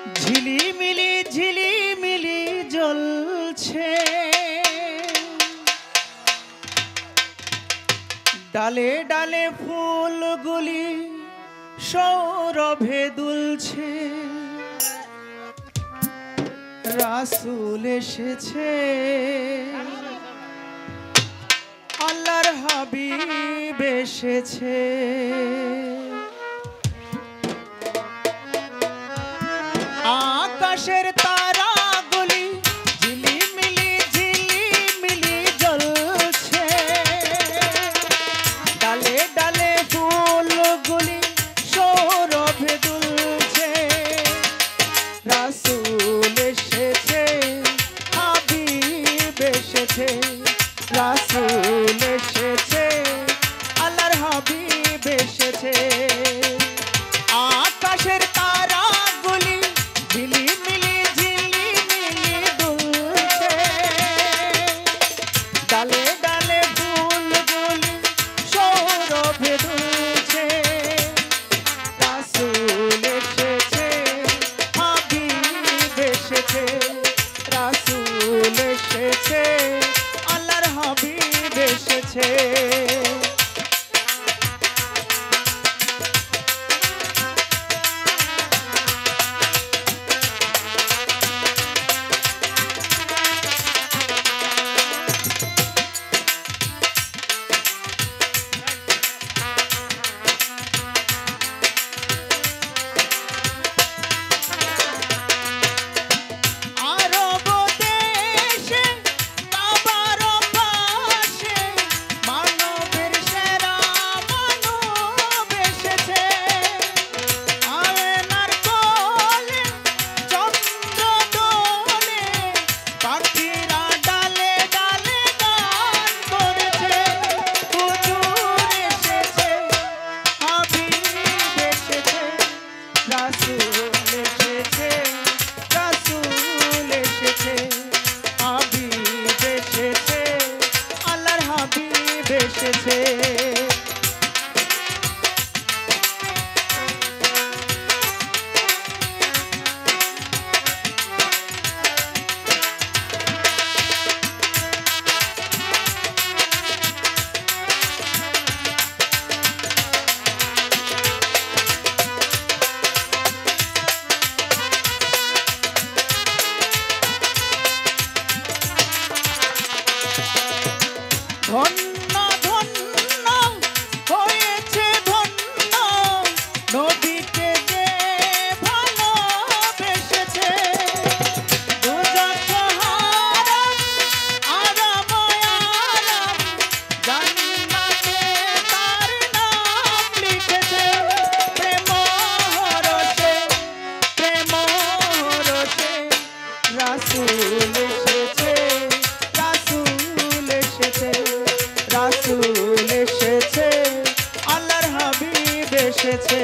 ঝিলিমিলি ঝিলিমিলি জ্বলছে, ডালে ডালে ফুলগুলি সৌরভে দুলছে। রাসূল এসেছে, আল্লাহর হাবিব এসেছে। আকাশের তারাগুলি ঝিলিমিলি ঝিলিমিলি জ্বলছে, ডালে ডালে ফুলগুলি সৌরভে দুলছে। রাসূল এসেছে, হাবিব এসেছে। রাসূল এসেছে, আল্লাহর হাবিব এসেছে। আকাশের তারাগুলি ঝিলিমিলি ঝিলিমিলি দুলছে, ডালে ডালে ফুলগুলি সৌরভে দুলছে। রাসূল এসেছে, হাবিব এসেছে। রাসূল এসেছে, আল্লাহর হাবিব এসেছে। ধন্য ধন্য হয়েছে ধন্য, নবীকে যে ভালোবেসেছে। দুজক হারাম আরাম আরাম, জান্নাতে তার নাম লিখেছে। প্রেম রসে প্রেম রসে রাসূল এসেছে। রাসূল এসেছে, রাসূল এসেছে, আল্লাহর হাবিব এসেছে।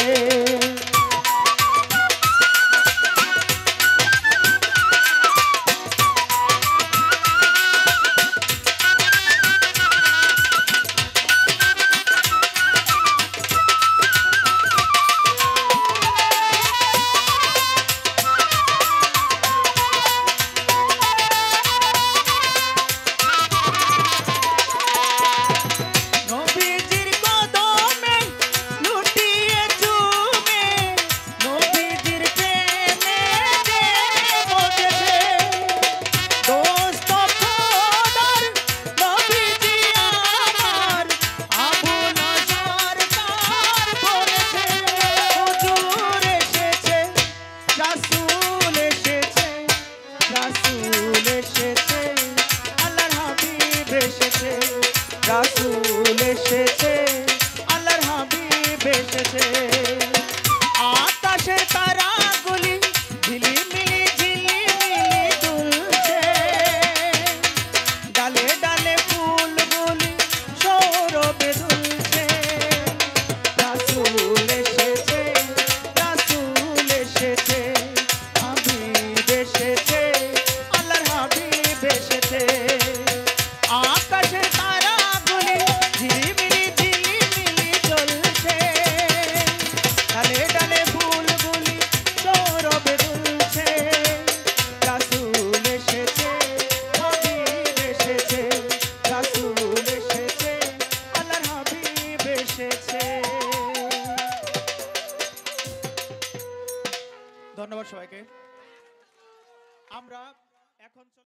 নবীজির কদমে লুটিয়ে চুমে, নবীজির প্রেমে যে পড়েছে। দোস্ত খোদার নবীজি আমার, আবু নজর তার পড়েছে। হুজুর এসেছে, রাসূল এসেছে। রাসূল এসেছে, আল্লাহর হাবিব এসেছে। রাসূল এসেছে, আল্লাহর হাবিব এসেছে। আকাশের তারাগুলি ঝিলিমিলি ঝিলিমিলি দুলছে, ডালে ডালে ফুলগুলি সৌরভে দুলছে। রাসূল এসেছে, রাসূল এসেছে, হাবিব এসেছে, আল্লাহর হাবিব এসেছে। আকাশের তারাগুলি ঝিলিমিলি ঝিলিমিলি জ্বলছে, ডালে ডালে ফুলগুলি ধন্যবাদ সবাইকে। আমরা এখন